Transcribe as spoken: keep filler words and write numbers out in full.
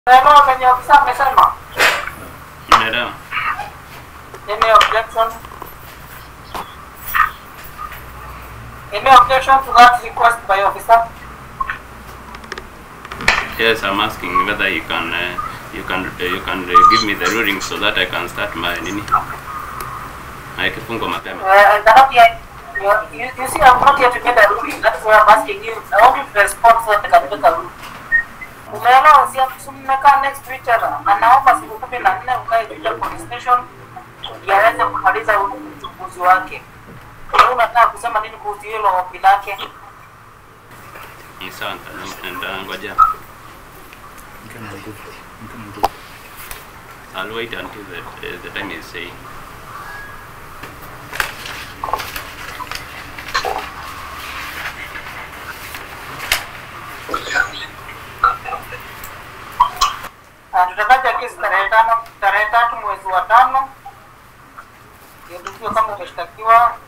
Hello, can you observe me, sir? Madam. Any objection? Any objection to that request by officer? Yes, I'm asking whether you can uh, you can uh, you can uh, give me the ruling so that I can start my nini. I can fungo mapema. Uh, not yet. You, you, you see, I'm not here to get a ruling. That's why I'm asking you. I want you to respond so that I can get a ruling. Umeelewa, usiatumeka next to each other. Na naomba siku kumi na nne ukae Juja police station yaweze kumaliza uchunguzi wake. Wewe unataka kusema nini kuhusu hilo ombi lake? Ni sawa, ngoja. I'll wait until the, uh, the time is saying. Tutataja kesi tarehe tano tarehe tatu mwezi wa tano. Ndio kama umeshtakiwa